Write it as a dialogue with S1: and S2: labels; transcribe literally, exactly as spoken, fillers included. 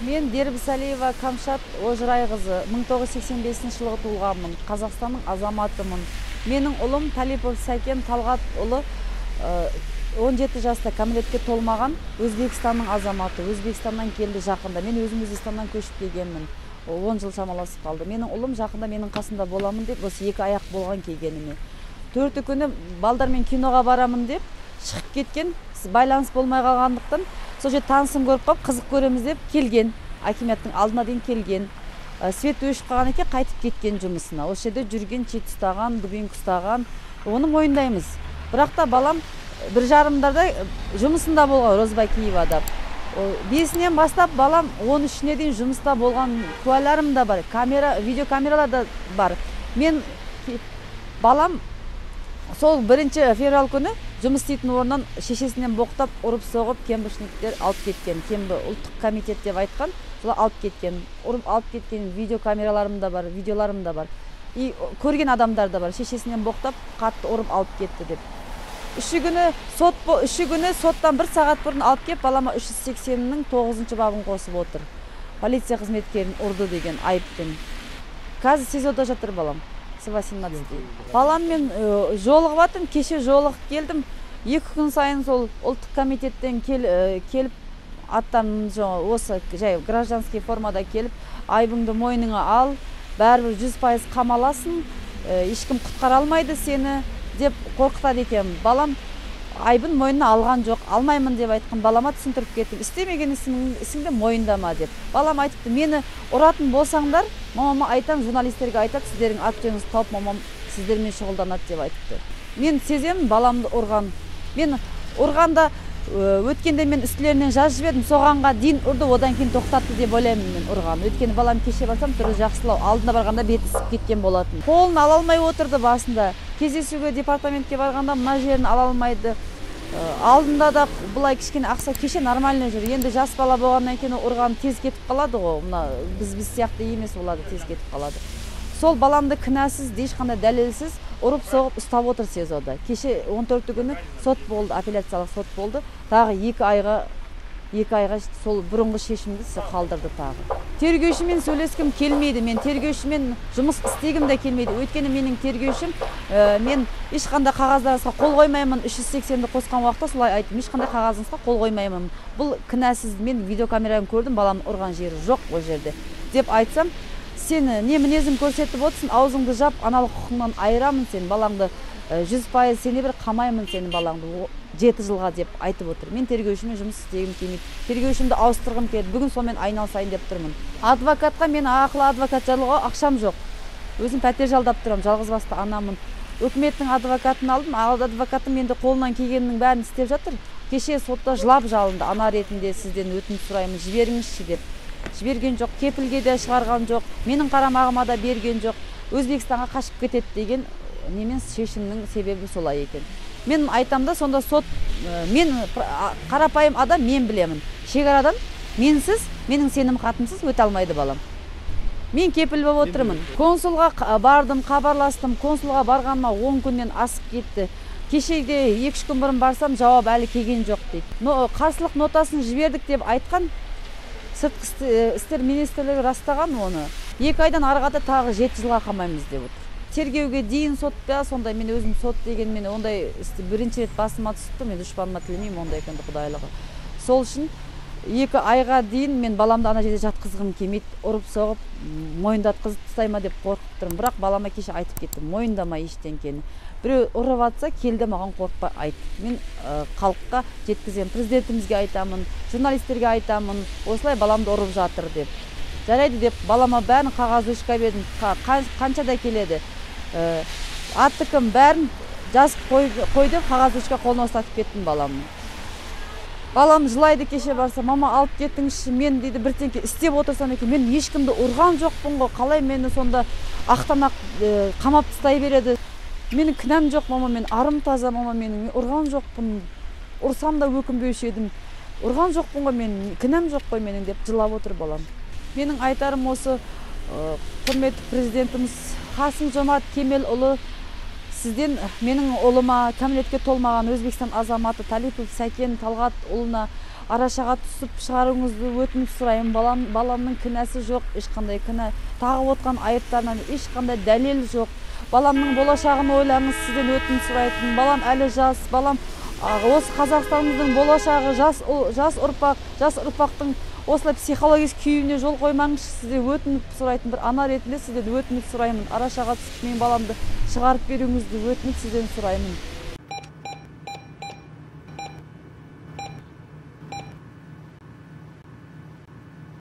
S1: Мен Дербісәлиева Камшат Ожырайқызы, мың тоғыз жүз сексен бесінші жылғы туылғанмын, Қазақстанның азаматымын. Менің ұлым Талипов Сәкен Талғат ұлы он жеті жаста кәмелетке толмаған, Өзбекстанның азаматы. Өзбекстаннан келді жақында. Мен өзім Өзбекстаннан көшіп келгенмін. он жыл шамаласып қалды. Менің ұлым жақында менің қасында боламын деп, осы екі аяқ болған келгеніме. Төрті күні балдармен киноға барамын деп шығып кеткен, байланыс болмай қалғандықтан, сол жерде танысын көріп қалып, қызық көреміз деп келген, акиметтің алдына дейін келген. Свет өшіп қалған екен, қайтып кеткен жұмысына. Осы жерде жүрген, чет ұстаған, дубинка ұстаған, оны мойындаймыз. Бірақ та балам бір жарымдарда жұмысында болған, Розбай Киевада. Бесінен бастап балам он үшіне дейін жұмыста болған куәларым да бар, камера, видеокамералар да бар. Мен балам сол бірінші февраль күні жұмыс істейтін орнынан шешесінен боқтап, ұрып соғып, кембришниктер алып кеткен. Кембі ұлттық комитет деп айтқан, солай алып кеткен. Ұрып алып кеткен видеокамераларым да бар, видеоларым да бар. И көрген адамдар да бар. Шешесінен боқтап, қатты ұрып алып кетті деп. Үші күні сот, үші күні соттан бір сағат бұрын алып кеп, балама үш жүз сексеннің тоғызыншы бабын қосып отыр. Полиция қызметкерін ұрды деген айыппен. Қазір СИЗОда жатыр балам. Балам мен жолығып атым, кеше жолығып келдім. Екі күн сайын сол ұлттық комитеттен келіп, аттан осы жай гражданский формада келіп, айбыңды мойныңа ал, бәрібір жүз пайыз қамаласын, ешкім құтқара алмайды сені деп қорқытады екен. Балам айбын мойнына алған жоқ, алмаймын деп айтқан, балама түсіндіріп кеттім. Істемеген ісіңді мойындама деп. Балам айтыпты, мені ұратын болсаңдар, мамама айтам, журналистерге айтады, сіздердің ат-жөніңіз тауып, мамам сіздермен шұғылданады деп айтыпты. Мен сеземін баламды ұрған. Мен ұрғанда өткенде мен үстілерінен жазып жібердім, соғанға дейін ұрды, одан кейін тоқтатты деп ойлаймын мен ұрған. Өткенде балам кеше барсам түрі жақсылау, алдына барғанда беті ісіп кеткен болатын. Қолын ала алмай отырды басында. Кездесуге департаментке барғанда мына жерін ала алмайды. Алдында да бұлай кішкене ақса, кеше нормально жүр. Енді жас бала болғаннан кейін ұрған тез кетіп қалады ғой. Біз біз сияқты емес олады, тез кетіп қалады. Сол баламды кінәсіз, ешқандай дәлелсіз ұрып соғып ұстап отыр СИЗОда. Кеше он төрті күні сот болды, апелляциялық сот болды. Тағы екі айға екі айға сол бұрынғы шешімді қалдырды тағы. Тергеушімен сөйлескім келмейді. Мен тергеушімен жұмыс істегім де келмейді. Өйткені менің тергеушім, мен ешқандай қағаздарыңызға қол қоймаймын. үш жүз сексенді қосқан уақытта солай айттым. Ешқандай қағазыңызға қол қоймаймын. Бұл кінәсіз, мен видеокамерадан көрдім, балам ұрған жері жоқ ол жерде деп айтсам, сені не мінезін көрсетіп отырсың, аузыңды жап, аналық құқыңнан айырамын сен, балаңды жүз пайыз сені бір қамаймын сені балаңды жеті жылға деп айтып отыр. Мен тергеушімен жұмыс істегім келмейді. Тергеушімді ауыстырғым келді. Бүгін сонымен айналысайын деп тұрмын. Адвокатқа мен ақылы адвокат жалуға ақшам жоқ. Өзім пәтер жалдап тұрам, жалғызбасты анамын. Өкіметтің адвокатын алдым, ал адвокатым енді қолынан келгеннің бәрін істеп жатыр. Кеше сотта жылап жалынды, ана ретінде сізден өтініп сұраймын, жіберіңізші деп. Жіберген жоқ, кепілге де шығарған жоқ, менің қарамағыма да берген жоқ. Өзбекстанға қашып кетеді деген немен шешімнің себебі солай екен. Мен айтамда, сонда сот, мен қарапайым адам, мен білемін. Шекарадан менсіз, менің сенім қатынсыз өте алмайды балам. Мен кепіл болып отырмын. Консулға бардым, хабарластым, консулға барғаныма он күннен асып кетті. Кешеде екі үш күн бұрын барсам, жауап әлі келген жоқ дейді. Қарсылық нотасын жібердік деп айтқан, сыртқы істер министрлігі растаған оны. Екі айдан арғада тағы жеті жылға қамаймыз деп отыр. Тергеуге дейін сотта, сондай мен өзім сот деген мен ондай бірінші рет басыма түсті, мен дұшпаныма тілемеймін ондай екенді құдайлығы. Сол үшін екі айға дейін мен баламды ана жерде жатқызғым келмейді, ұрып соғып, мойындатқызып тастайма деп қорқып тұрмын. Бірақ балама кеше айтып кеттім, мойындама ештеңкені. Біреу ұрып атса, келді маған қорықпа айт. Мен халыққа жеткіземін, президентімізге айтамын, журналистерге айтамын, осылай баламды ұрып жатыр деп. Жарайды деп балама бәрін қағаз өшқа бердім, қаншада келеді. Атты кім бәрін жазып қойды, қағаз өшқа қолына ұстатып кеттім баламын. Балам жылайды кеше барса, мама алып кеттіңізші, мен дейді біртеңке істеп отырсам екен, мен ешкімді ұрған жоқпын ғой, қалай мені сонда ақтамақ қамап тастай береді. Менің кінәм жоқ, мама, мен арым таза, мама, менің ұрған жоқпын, ұрсам да өкінбеуші едім, ұрған жоқпын ғой, мен кінәм жоқ қой менің деп жылап отыр балам. Менің айтарым осы, құрметті президентіміз Қасым Жомарт Кемелұлы, сізден менің ұлыма, кәмелетке толмаған Өзбекстан азаматы Талипов Сәкен Талғат ұлына арашаға түсіп шығаруыңызды өтініп сұраймын. Балам, баламның кінәсі жоқ, ешқандай кінә, тағып отқан айыптарынан ешқандай дәлел жоқ. Баламның болашағын ойлаңыз, сізден өтініп сұрайтын. Балам әлі жас, балам осы Қазақстанымыздың болашағы, жас, жас ұрпақ, жас ұрпақтың осылай психологиялық күйіне жол қоймаңызшы, сізден өтініп сұрайтын. Bir ана ретінде сізден өтініп сұраймын. Арашаға түсіп мен баламды шығарып беруіңізді өтініп сізден сұраймын.